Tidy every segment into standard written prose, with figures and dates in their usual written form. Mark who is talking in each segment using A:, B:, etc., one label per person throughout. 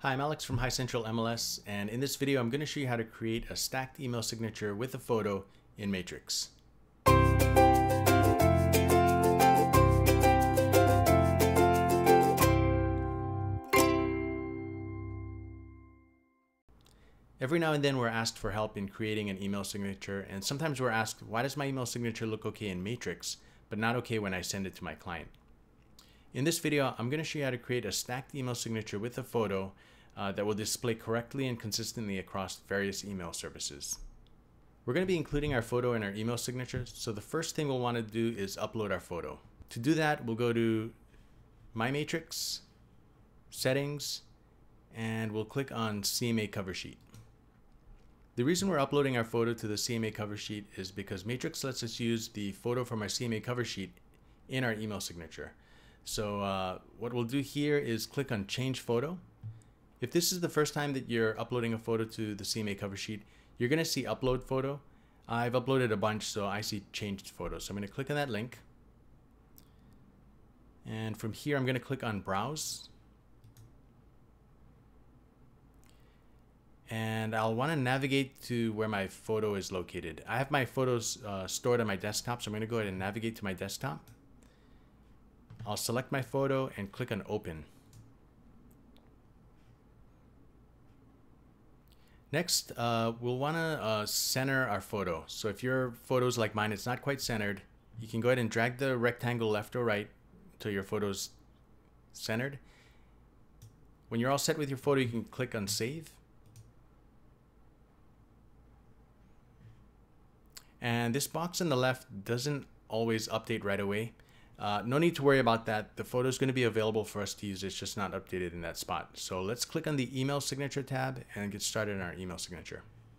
A: Hi, I'm Alex from High Central MLS, and in this video I'm going to show you how to create a stacked email signature with a photo in Matrix. Every now and then we're asked for help in creating an email signature, and sometimes we're asked, why does my email signature look okay in Matrix, but not okay when I send it to my client? In this video, I'm going to show you how to create a stacked email signature with a photo that will display correctly and consistently across various email services. We're going to be including our photo in our email signature, so the first thing we'll want to do is upload our photo. To do that, we'll go to My Matrix, Settings, and we'll click on CMA Cover Sheet. The reason we're uploading our photo to the CMA cover sheet is because Matrix lets us use the photo from our CMA cover sheet in our email signature. So what we'll do here is click on Change Photo. If this is the first time that you're uploading a photo to the CMA cover sheet, you're going to see Upload Photo. I've uploaded a bunch, so I see Changed Photo. So I'm going to click on that link. And from here, I'm going to click on Browse. And I'll want to navigate to where my photo is located. I have my photos stored on my desktop, so I'm going to go ahead and navigate to my desktop. I'll select my photo and click on Open. Next, we'll want to center our photo. So if your photo's like mine, it's not quite centered, you can go ahead and drag the rectangle left or right until your photo's centered. When you're all set with your photo, you can click on Save. And this box on the left doesn't always update right away. No need to worry about that. The photo is going to be available for us to use. It's just not updated in that spot. So let's click on the Email Signature tab and get started in our email signature.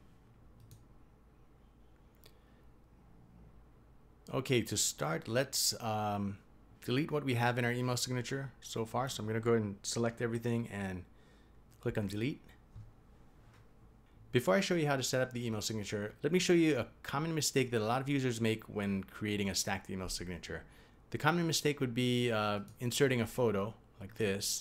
A: Okay, to start, let's delete what we have in our email signature so far. So I'm going to go ahead and select everything and click on Delete. Before I show you how to set up the email signature, let me show you a common mistake that a lot of users make when creating a stacked email signature. The common mistake would be inserting a photo like this.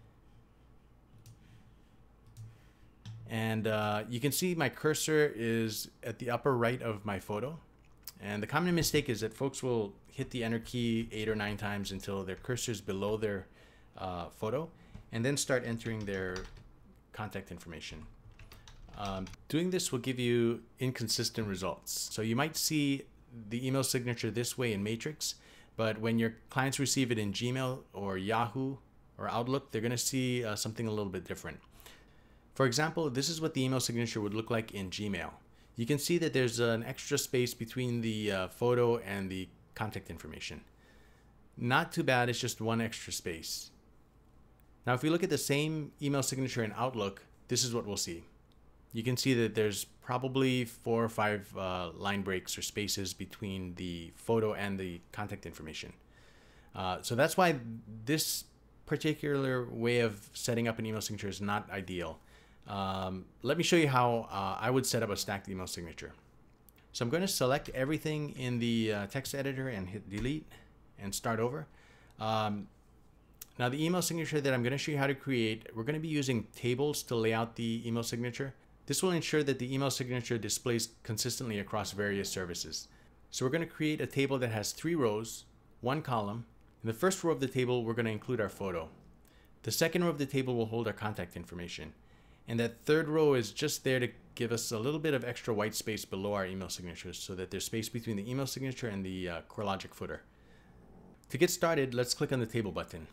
A: And you can see my cursor is at the upper right of my photo. And the common mistake is that folks will hit the Enter key 8 or 9 times until their cursor is below their photo, and then start entering their contact information. Doing this will give you inconsistent results. So you might see the email signature this way in Matrix, but when your clients receive it in Gmail or Yahoo or Outlook, they're going to see something a little bit different. For example, this is what the email signature would look like in Gmail. You can see that there's an extra space between the photo and the contact information. Not too bad, it's just one extra space. Now, if we look at the same email signature in Outlook, this is what we'll see. You can see that there's probably 4 or 5 line breaks or spaces between the photo and the contact information. So that's why this particular way of setting up an email signature is not ideal. Let me show you how I would set up a stacked email signature. So I'm going to select everything in the text editor and hit Delete and start over. Now the email signature that I'm going to show you how to create, we're going to be using tables to lay out the email signature. This will ensure that the email signature displays consistently across various services. So we're going to create a table that has 3 rows, 1 column. In the first row of the table, we're going to include our photo. The second row of the table will hold our contact information. And that third row is just there to give us a little bit of extra white space below our email signatures so that there's space between the email signature and the CoreLogic footer. To get started, let's click on the table button.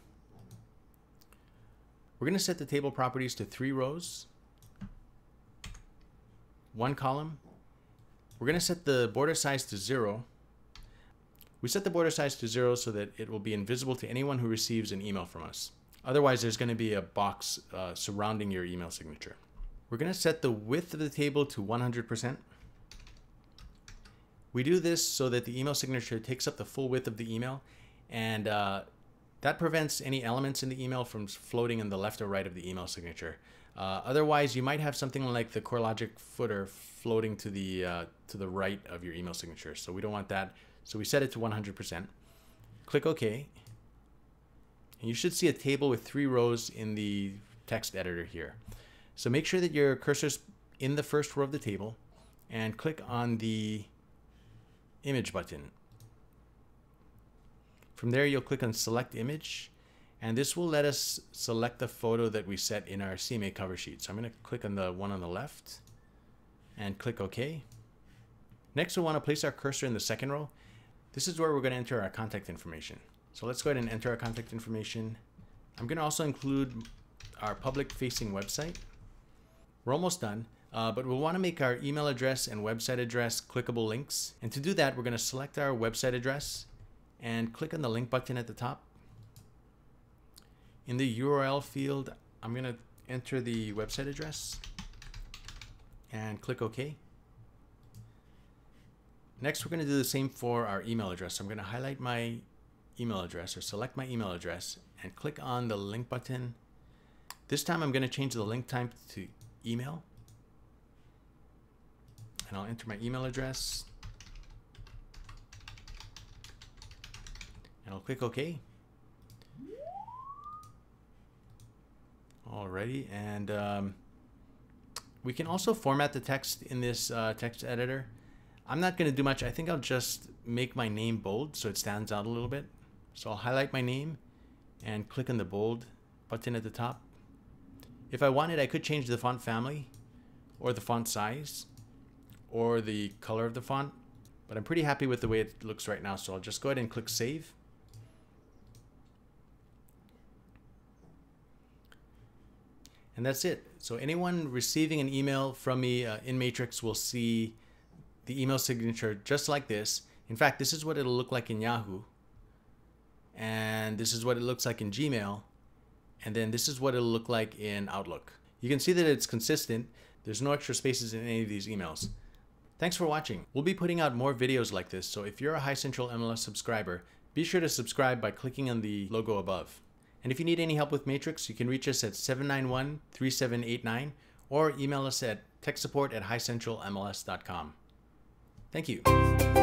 A: We're going to set the table properties to 3 rows, 1 column. We're going to set the border size to 0. We set the border size to 0 so that it will be invisible to anyone who receives an email from us. Otherwise, there's going to be a box surrounding your email signature. We're going to set the width of the table to 100%. We do this so that the email signature takes up the full width of the email, and that prevents any elements in the email from floating in the left or right of the email signature. Otherwise, you might have something like the CoreLogic footer floating to the right of your email signature. So we don't want that. So we set it to 100%. Click OK. And you should see a table with 3 rows in the text editor here. So make sure that your cursor's in the first row of the table and click on the image button. From there, you'll click on select image, and this will let us select the photo that we set in our CMA cover sheet. So I'm going to click on the one on the left and click OK. Next, we'll want to place our cursor in the second row. This is where we're going to enter our contact information. So let's go ahead and enter our contact information. I'm going to also include our public-facing website. We're almost done, but we'll want to make our email address and website address clickable links. And to do that, we're going to select our website address and click on the link button at the top. In the URL field, I'm going to enter the website address and click OK. Next, we're going to do the same for our email address. So I'm going to highlight my email address or select my email address and click on the link button. This time I'm going to change the link type to email. And I'll enter my email address. And I'll click OK. Alrighty, and we can also format the text in this text editor. I'm not going to do much. I think I'll just make my name bold so it stands out a little bit. So I'll highlight my name and click on the bold button at the top. If I wanted, I could change the font family or the font size or the color of the font, but I'm pretty happy with the way it looks right now. So I'll just go ahead and click save. And that's it. So anyone receiving an email from me in Matrix will see the email signature just like this. In fact, this is what it'll look like in Yahoo. And this is what it looks like in Gmail. And then this is what it'll look like in Outlook. You can see that it's consistent. There's no extra spaces in any of these emails. Thanks for watching. We'll be putting out more videos like this. So if you're a High Central MLS subscriber, be sure to subscribe by clicking on the logo above. And if you need any help with Matrix, you can reach us at 791-3789 or email us at techsupport@highcentralmls.com. Thank you.